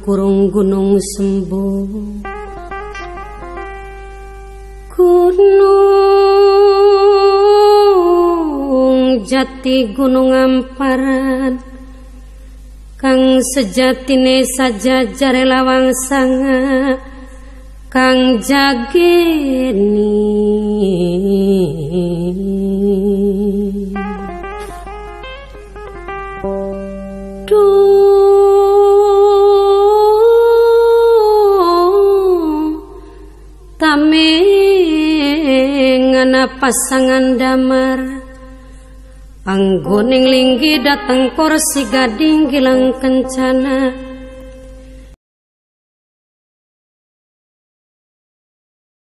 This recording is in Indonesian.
kurung gunung sembuh, gunung jati gunung amparan, kang sejatine saja jare lawang sanga, kang jageni. Tamengana pasangan damar, anggoning linggi datang kursi gading gilang kencana.